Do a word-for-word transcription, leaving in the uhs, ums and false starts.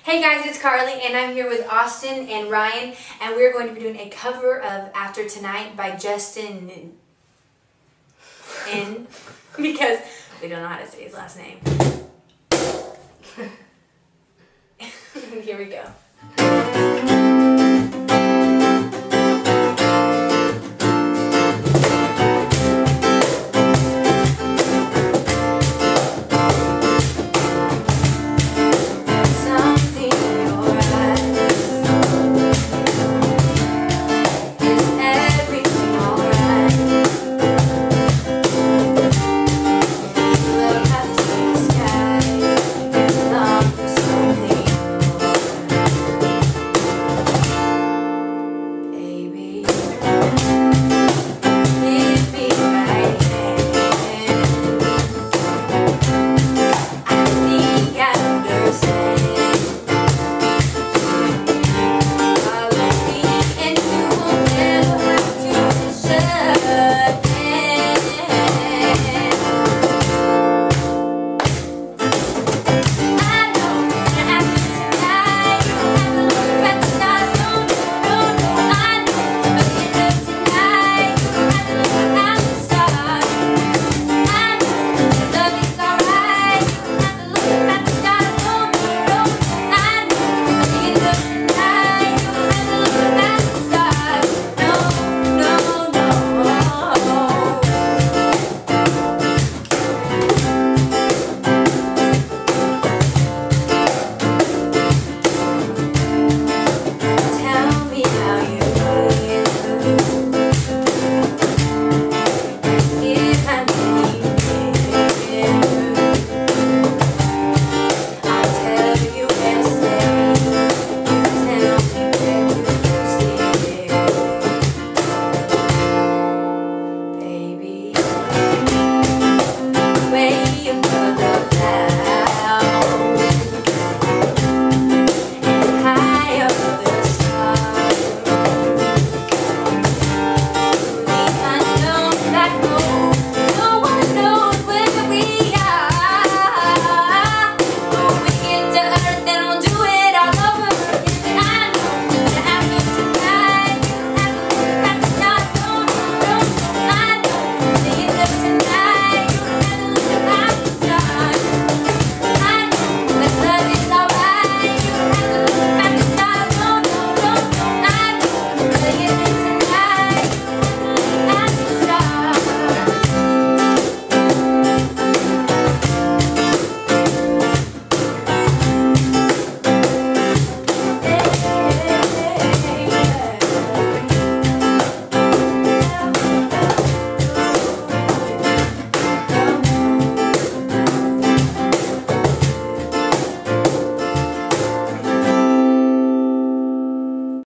Hey guys, it's Carly and I'm here with Austin and Ryan and we're going to be doing a cover of After Tonight by Justin N because we don't know how to say his last name. Here we go.